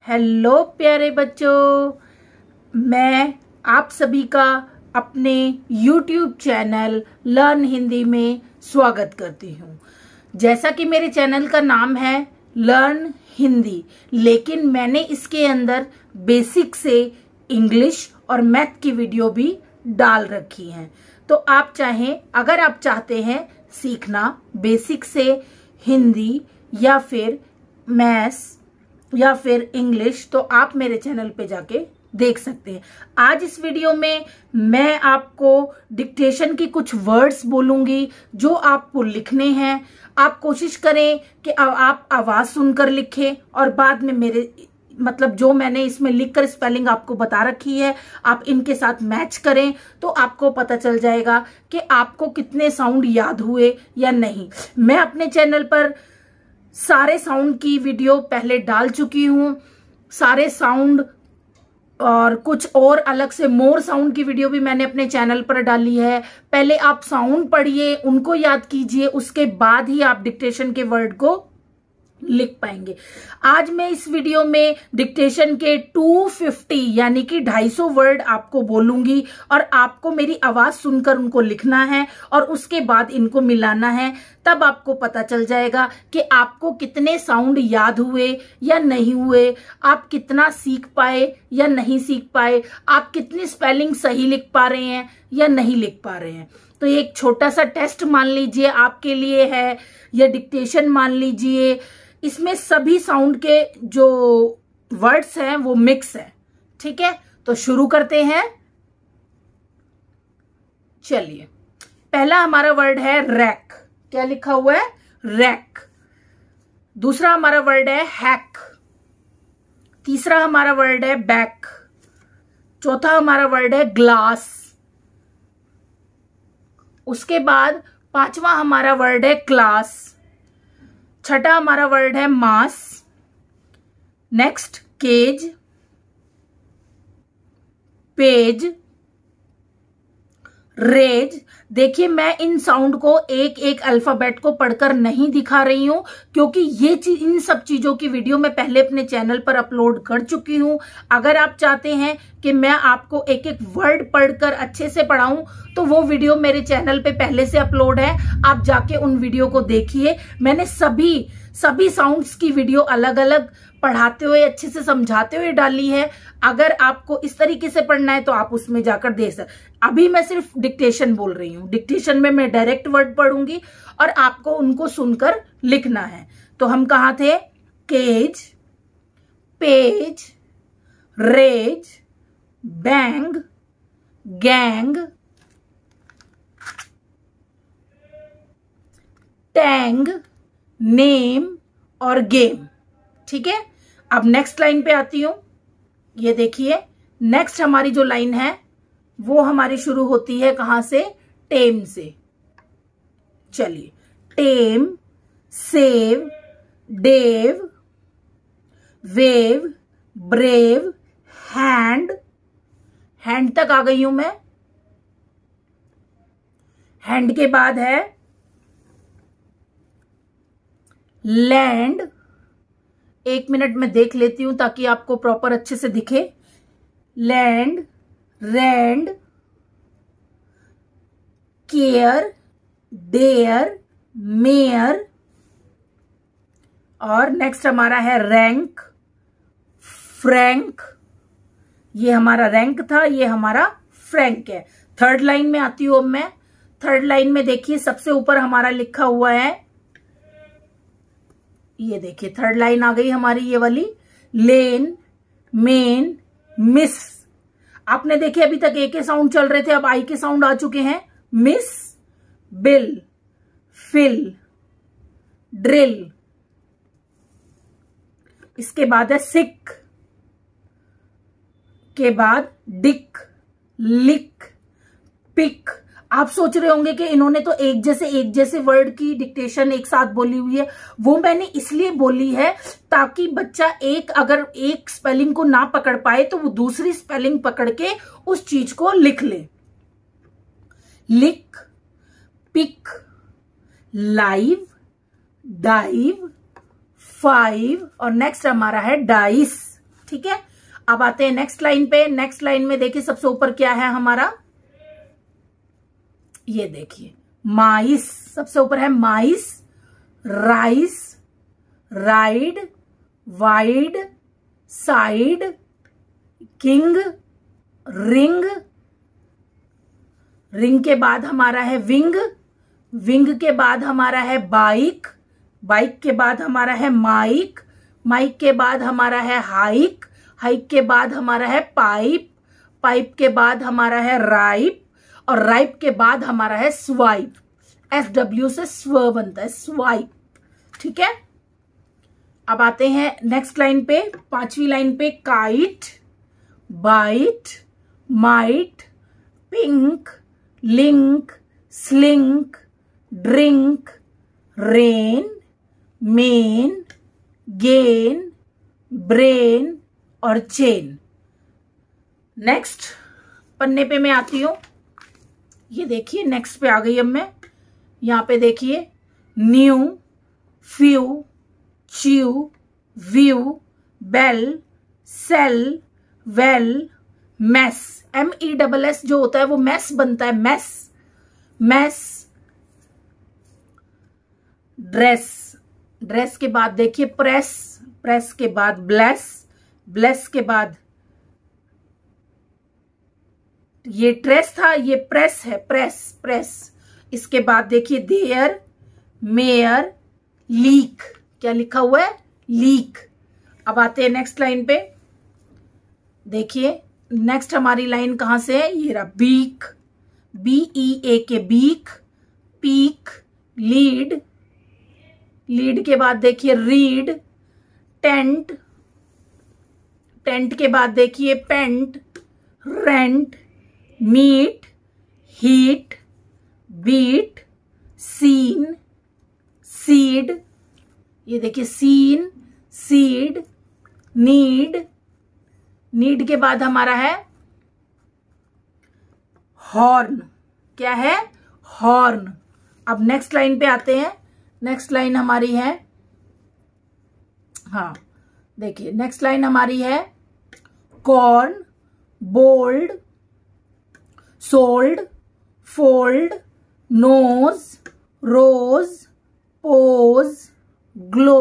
Hello प्यारे बच्चों, मैं आप सभी का अपने YouTube चैनल लर्न हिंदी में स्वागत करती हूँ। जैसा कि मेरे चैनल का नाम है लर्न हिंदी, लेकिन मैंने इसके अंदर बेसिक से इंग्लिश और मैथ की वीडियो भी डाल रखी हैं। तो अगर आप चाहते हैं सीखना बेसिक से हिंदी या फिर मैथ्स या फिर इंग्लिश, तो आप मेरे चैनल पे जाके देख सकते हैं। आज इस वीडियो में मैं आपको डिक्टेशन की कुछ वर्ड्स बोलूंगी जो आपको लिखने हैं। आप कोशिश करें कि आप आवाज सुनकर लिखें और बाद में मेरे जो मैंने इसमें लिखकर स्पेलिंग आपको बता रखी है, आप इनके साथ मैच करें तो आपको पता चल जाएगा कि आपको कितने साउंड याद हुए या नहीं। मैं अपने चैनल पर सारे साउंड की वीडियो पहले डाल चुकी हूँ, सारे साउंड और कुछ और अलग से मोर साउंड की वीडियो भी मैंने अपने चैनल पर डाली है। पहले आप साउंड पढ़िए, उनको याद कीजिए, उसके बाद ही आप डिक्टेशन के वर्ड को लिख पाएंगे। आज मैं इस वीडियो में डिक्टेशन के 250 यानी कि 250 वर्ड आपको बोलूंगी और आपको मेरी आवाज सुनकर उनको लिखना है और उसके बाद इनको मिलाना है। तब आपको पता चल जाएगा कि आपको कितने साउंड याद हुए या नहीं हुए, आप कितना सीख पाए या नहीं सीख पाए, आप कितनी स्पेलिंग सही लिख पा रहे हैं या नहीं लिख पा रहे हैं। तो ये एक छोटा सा टेस्ट मान लीजिए आपके लिए है, या डिक्टेशन मान लीजिए। इसमें सभी साउंड के जो वर्ड्स हैं वो मिक्स है, ठीक है। तो शुरू करते हैं। चलिए, पहला हमारा वर्ड है रैक। क्या लिखा हुआ है? रैक। दूसरा हमारा वर्ड है हैक। तीसरा हमारा वर्ड है बैक। चौथा हमारा वर्ड है ग्लास। उसके बाद पांचवा हमारा वर्ड है क्लास। छठा हमारा वर्ड है mass. Next cage, page, rage. देखिए, मैं इन साउंड को एक एक अल्फाबेट को पढ़कर नहीं दिखा रही हूं, क्योंकि इन सब चीजों की वीडियो मैं पहले अपने चैनल पर अपलोड कर चुकी हूं। अगर आप चाहते हैं कि मैं आपको एक एक वर्ड पढ़कर अच्छे से पढ़ाऊं, तो वो वीडियो मेरे चैनल पे पहले से अपलोड है, आप जाके उन वीडियो को देखिए। मैंने सभी साउंड्स की वीडियो अलग अलग पढ़ाते हुए, अच्छे से समझाते हुए डाली है। अगर आपको इस तरीके से पढ़ना है तो आप उसमें जाकर देख सकते। अभी मैं सिर्फ डिक्टेशन बोल रही हूँ। डिक्टेशन में मैं डायरेक्ट वर्ड पढ़ूंगी और आपको उनको सुनकर लिखना है। तो हम कहाँ थे? Cage, page, rage, bang, gang, tang, name और गेम, ठीक है। अब नेक्स्ट लाइन पे आती हूं। ये देखिए, नेक्स्ट हमारी जो लाइन है वो हमारी शुरू होती है कहां से? टेम से। चलिए, tame, save, Dave, wave, brave, hand. Hand तक आ गई हूं मैं। हैंड के बाद है लैंड। एक मिनट में देख लेती हूं ताकि आपको प्रॉपर अच्छे से दिखे। Land, rand, care, dare, mayor. और नेक्स्ट हमारा है रैंक, फ्रैंक। ये हमारा रैंक था, ये हमारा फ्रैंक है। थर्ड लाइन में आती हूं अब मैं। थर्ड लाइन में देखिए, सबसे ऊपर हमारा लिखा हुआ है, ये देखिए थर्ड लाइन आ गई हमारी, ये वाली। Lane, main, miss. आपने देखे अभी तक ए के साउंड चल रहे थे, अब आई के साउंड आ चुके हैं। Miss, bill, fill, drill. इसके बाद है सिक, के बाद डिक, लिक, पिक। आप सोच रहे होंगे कि इन्होंने तो एक जैसे वर्ड की डिक्टेशन एक साथ बोली हुई है। वो मैंने इसलिए बोली है ताकि बच्चा अगर एक स्पेलिंग को ना पकड़ पाए तो वो दूसरी स्पेलिंग पकड़ के उस चीज को लिख ले। लिक, पिक, लाइव, डाइव, 5 और नेक्स्ट हमारा है डाइस। ठीक है, अब आते हैं नेक्स्ट लाइन पे। नेक्स्ट लाइन में देखिए सबसे ऊपर क्या है हमारा, ये देखिए माइस, सबसे ऊपर है mice, rice, ride, wide, side, king, ring, ring के बाद हमारा है विंग, विंग के बाद हमारा है बाइक, बाइक के बाद हमारा है माइक, माइक के बाद हमारा है हाइक, हाइक के बाद हमारा है पाइप, पाइप के बाद हमारा है राइप, और राइप के बाद हमारा है स्वाइप। SW से स्व बनता है, स्वाइप। ठीक है, अब आते हैं नेक्स्ट लाइन पे, पांचवी लाइन पे। Kite, bite, mite, pink, link, slink, drink, rain, main, gain, brain और चेन। नेक्स्ट पन्ने पे मैं आती हूं, ये देखिए नेक्स्ट पे आ गई अब मैं। यहां पे देखिए new, few, chew, view, bell, sell, well, mess. MESS जो होता है वो मेस बनता है, मेस, मेस। ड्रेस, ड्रेस के बाद देखिए प्रेस, प्रेस के बाद ब्लेस, ब्लेस के बाद ये ट्रेस था, ये प्रेस है, प्रेस, प्रेस। इसके बाद देखिए देयर, मेयर, लीक। क्या लिखा हुआ है, लीक। अब आते हैं नेक्स्ट लाइन पे, देखिए नेक्स्ट हमारी लाइन कहां से है, ये रहा बीक, BEA के बीक, पीक, लीड, लीड के बाद देखिए रीड, टेंट, टेंट के बाद देखिए pent, rent, meat, heat, beat, seen, seed, ये देखिए सीन, सीड, नीड, नीड के बाद हमारा है हॉर्न। क्या है, हॉर्न। अब नेक्स्ट लाइन पे आते हैं, नेक्स्ट लाइन हमारी है, हाँ देखिए नेक्स्ट लाइन हमारी है corn, bold, sold, fold, nose, rose, pose, glow,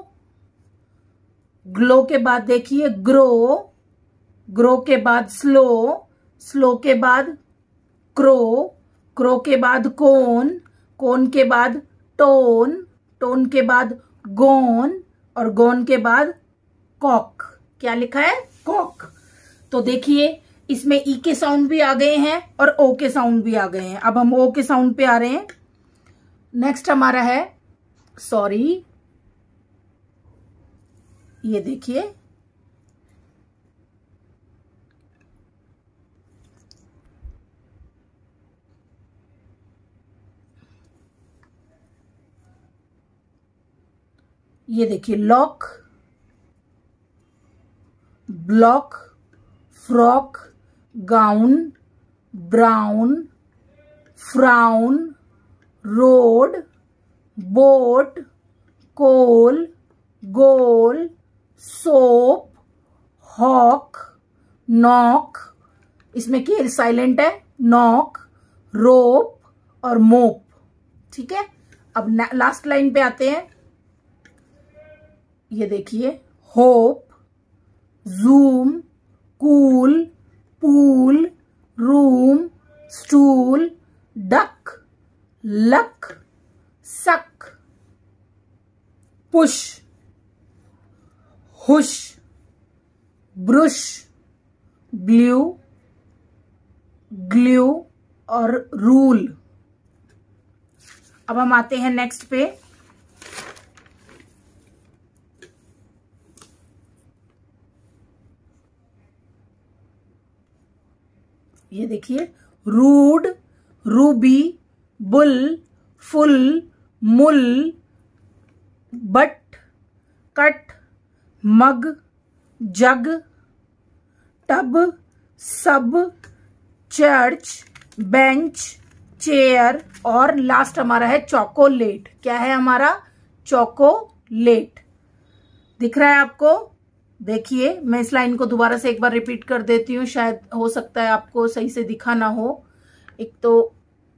glow के बाद देखिए ग्रो, ग्रो के बाद स्लो, स्लो के बाद क्रो, क्रो के बाद कोन, कोन के बाद टोन, टोन के बाद गोन, और गोन के बाद कॉक। क्या लिखा है, कॉक। तो देखिए इसमें ई के साउंड भी आ गए हैं और ओ के साउंड भी आ गए हैं। अब हम ओ के साउंड पे आ रहे हैं। नेक्स्ट हमारा है सॉरी, ये देखिए lock, block, frock, gown, brown, frown, road, boat, coal, goal, soap, hawk, knock, इसमें के साइलेंट है, नॉक, रोप और मोप। ठीक है, अब लास्ट लाइन पे आते हैं, ये देखिए hope, zoom, cool, pool, room, stool, duck, luck, suck, push, hush, brush, glue, glue और रूल। अब हम आते हैं नेक्स्ट पे, ये देखिए rude, ruby, bull, full, mull, but, cut, mug, jug, tub, sub, church, bench, chair और लास्ट हमारा है चॉकोलेट। क्या है हमारा, चॉकोलेट। दिख रहा है आपको। देखिए, मैं इस लाइन को दोबारा से एक बार रिपीट कर देती हूँ, शायद हो सकता है आपको सही से दिखा ना हो। एक तो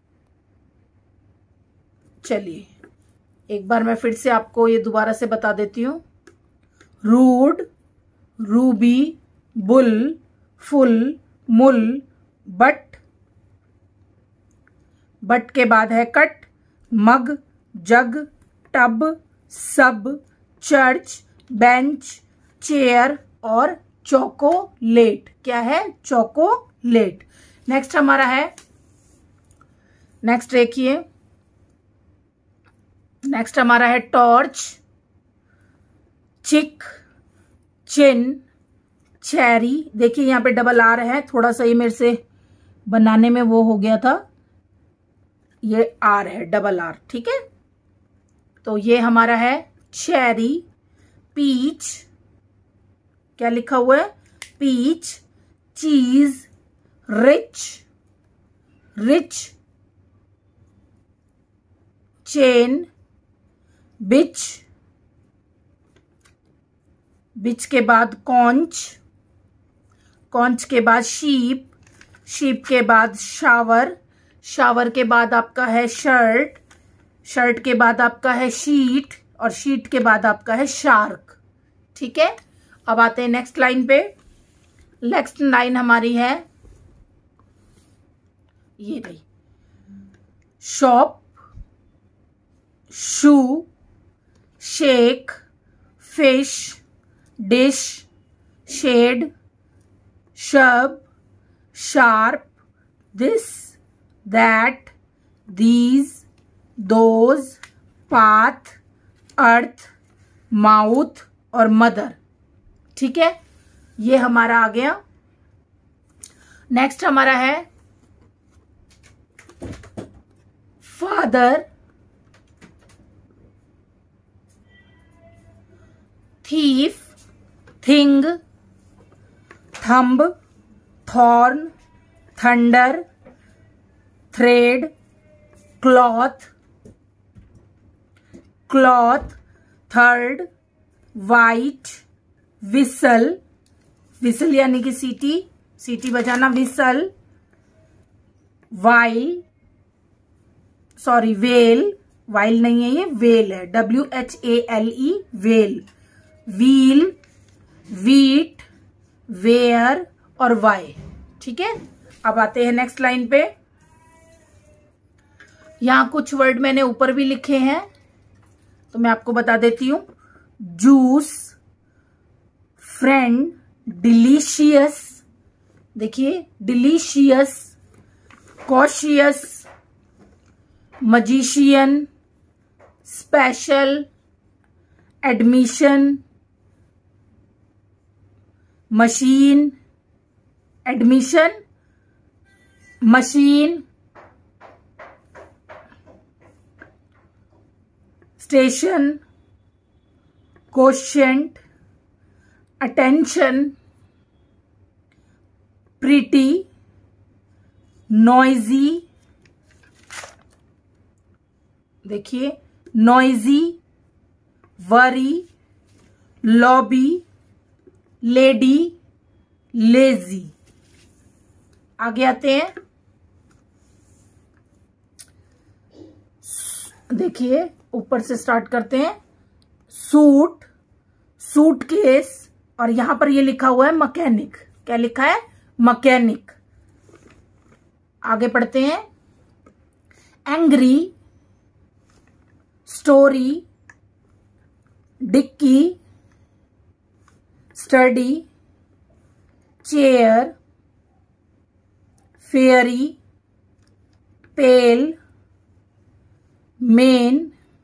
चलिए एक बार मैं फिर से आपको ये दोबारा से बता देती हूँ। Rude, ruby, bull, full, mull, but, but के बाद है cut, mug, jug, tub, sub, church, bench, chair और चॉकोलेट। क्या है? चॉकोलेट। नेक्स्ट हमारा है, नेक्स्ट देखिए, नेक्स्ट हमारा है टॉर्च, चिक, चिन, चेरी। देखिए यहाँ पे डबल आर है, थोड़ा सा ये मेरे से बनाने में वो हो गया था, ये आर है, डबल आर, ठीक है। तो ये हमारा है चेरी, पीच, क्या लिखा हुआ है? Peach, cheese, rich, rich, chain, beach, beach के बाद कॉन्च, कॉन्च के बाद शीप, शीप के बाद शावर, शावर के बाद आपका है शर्ट, शर्ट के बाद आपका है शीट और शीट के बाद आपका है शार्क। ठीक है, अब आते हैं नेक्स्ट लाइन पे। नेक्स्ट लाइन हमारी है ये रही, shop, shoe, shake, fish, dish, shed, shrub, sharp, this, that, these, those, path, earth, mouth और मदर। ठीक है, ये हमारा आ गया। नेक्स्ट हमारा है father, thief, thing, thumb, thorn, thunder, thread, cloth, cloth, third, white, whistle, whistle यानी कि सीटी, सीटी बजाना, whistle, while, sorry whale, while नहीं है ये, वेल है, WHALE, whale, wheel, wheat, where और वाई। ठीक है, अब आते हैं नेक्स्ट लाइन पे। यहां कुछ वर्ड मैंने ऊपर भी लिखे हैं तो मैं आपको बता देती हूं। जूस, फ्रेंड, डिलीशियस, देखिए delicious, cautious, magician, special, admission, machine, admission, machine, station, quotient, attention, pretty, noisy, देखिए noisy, worry, lobby, lady, lazy. आगे आते हैं, देखिए ऊपर से स्टार्ट करते हैं। सूट, सूटकेस और यहां पर ये लिखा हुआ है मैकेनिक। क्या लिखा है? मैकेनिक। आगे पढ़ते हैं, angry, story, dicky, study, chair, fairy, pale, main,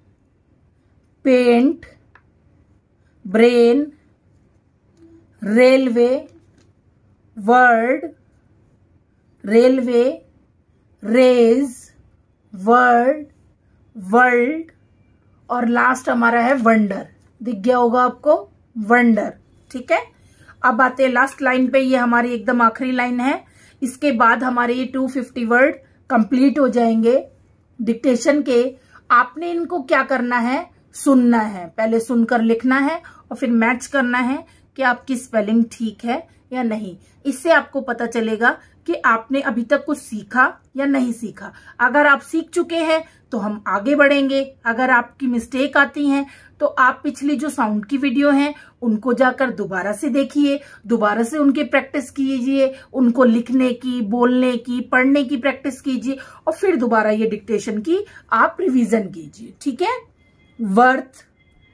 paint, brain, railway, word, railway, rage, word, world और लास्ट हमारा है वंडर। दिख गया होगा आपको, वंडर। ठीक है, अब आते हैं लास्ट लाइन पे। ये हमारी एकदम आखिरी लाइन है। इसके बाद हमारे ये 250 वर्ड कंप्लीट हो जाएंगे डिक्टेशन के। आपने इनको क्या करना है? सुनना है, पहले सुनकर लिखना है और फिर मैच करना है कि आपकी स्पेलिंग ठीक है या नहीं। इससे आपको पता चलेगा कि आपने अभी तक कुछ सीखा या नहीं सीखा। अगर आप सीख चुके हैं तो हम आगे बढ़ेंगे। अगर आपकी मिस्टेक आती हैं तो आप पिछली जो साउंड की वीडियो हैं उनको जाकर दोबारा से देखिए, दोबारा से उनकी प्रैक्टिस कीजिए, उनको लिखने की, बोलने की, पढ़ने की प्रैक्टिस कीजिए और फिर दोबारा ये डिक्टेशन की आप रिवीजन कीजिए। ठीक है। Worth,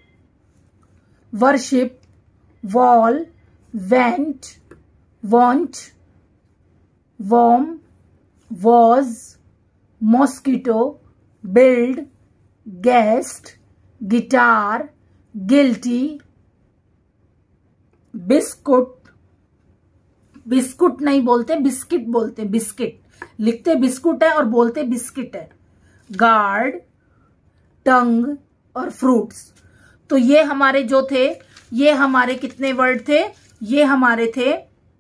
worship, wall, went, want, warm, was, mosquito, build, guest, guitar, guilty, बिस्कुट, बिस्कुट नहीं बोलते, बिस्किट बोलते, बिस्किट लिखते बिस्कुट है और बोलते बिस्किट है। गार्ड, टंग और फ्रूट्स। तो ये हमारे जो थे, ये हमारे कितने वर्ड थे? ये हमारे थे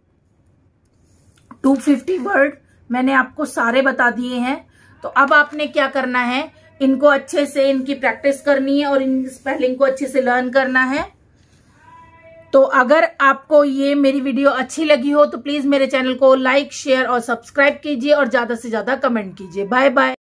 250 वर्ड। मैंने आपको सारे बता दिए हैं। तो अब आपने क्या करना है, इनको अच्छे से इनकी प्रैक्टिस करनी है और इन स्पेलिंग को अच्छे से लर्न करना है। तो अगर आपको ये मेरी वीडियो अच्छी लगी हो तो प्लीज मेरे चैनल को लाइक, शेयर और सब्सक्राइब कीजिए और ज्यादा से ज्यादा कमेंट कीजिए। Bye bye.